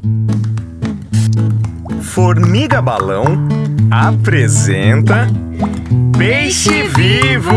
Formiga Balão apresenta Peixe Vivo!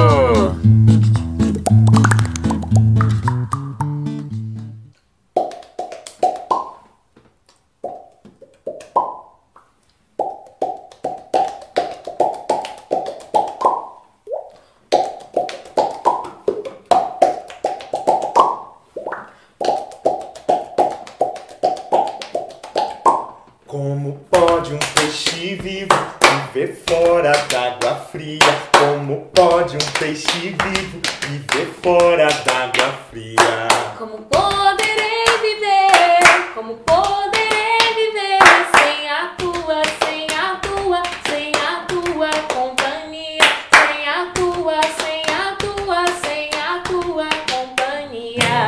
Como pode um peixe vivo viver fora d'água fria? Como pode um peixe vivo viver fora d'água fria? Como poderei viver? Como poderei viver sem a tua, sem a tua, sem a tua companhia? Sem a tua, sem a tua, sem a tua companhia.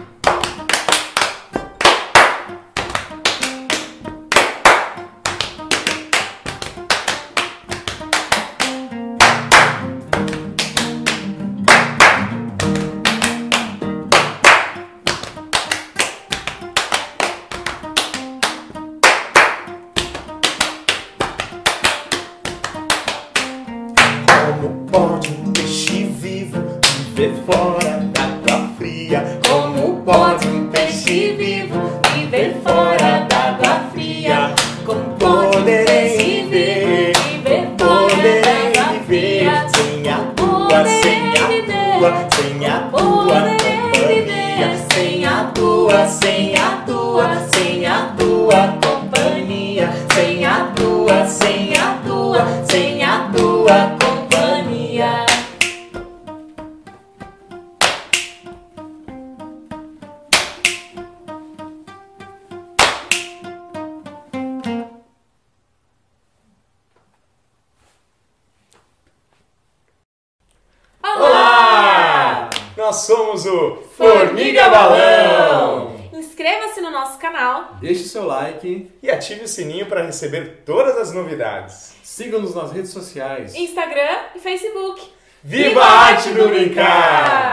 Como pode um peixe vivo viver fora d'água fria? Como pode um peixe vivo viver fora d'água fria? Como pode um peixe vivo viver fora d'água fria? Sem a tua, sem a tua, sem a tua companhia. Sem a tua, sem a tua, sem a tua companhia. Sem a tua, sem a tua, sem a tua companhia. Olá! Nós somos o Formiga Balão! Inscreva-se no nosso canal. Deixe seu like, E ative o sininho para receber todas as novidades. siga-nos nas redes sociais. Instagram e Facebook. Viva a arte do brincar!